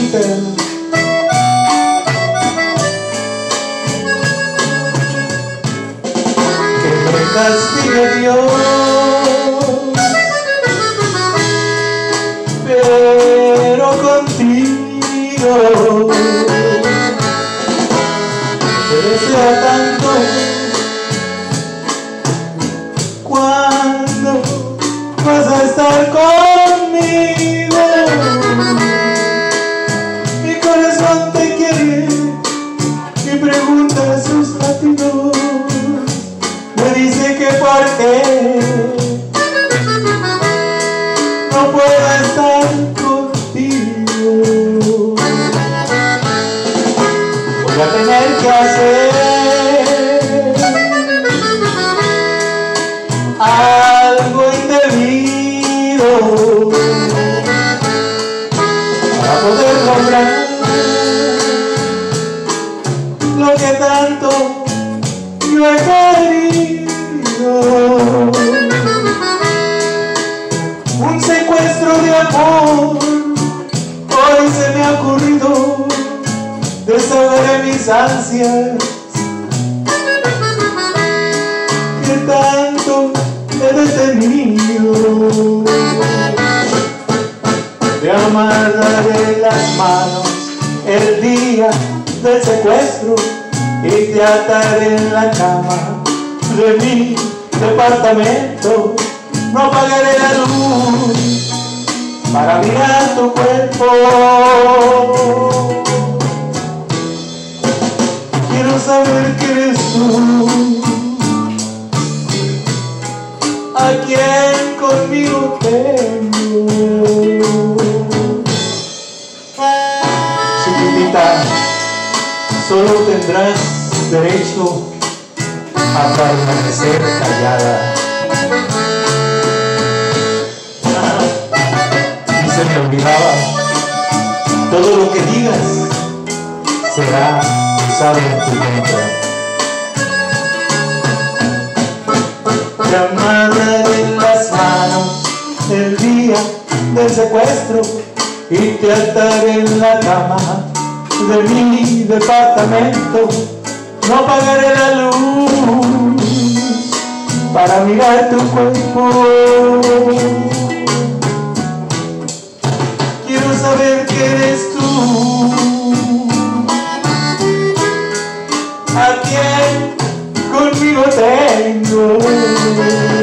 chiquita, que me castigue Dios, pero contigo te deseo tanto. ¿Cuándo vas a estar conmigo? Mi corazón te quiere y pregunta sus latidos. Me dice que por qué no puedo estar contigo. Voy a tener que hacer algo indebido para poder lograr lo que tanto yo he querido. Un secuestro de amor hoy se me ha ocurrido, desahogaré mis ansias que tanto he detenido. Te amarraré las manos el día del secuestro y te ataré en la cama de mi departamento. No apagaré la luz para mirar tu cuerpo. Quiero saber que eres tú, a quien conmigo tengo. Chiquitita, solo tendrás derecho a permanecer callada. Y se me olvidaba, todo lo que digas será usado en tu contra. Te amarraré en las manos el día del secuestro y te ataré en la cama de mi departamento. No apagaré la luz para mirar tu cuerpo. Quiero saber que eres tú, a quien conmigo tengo.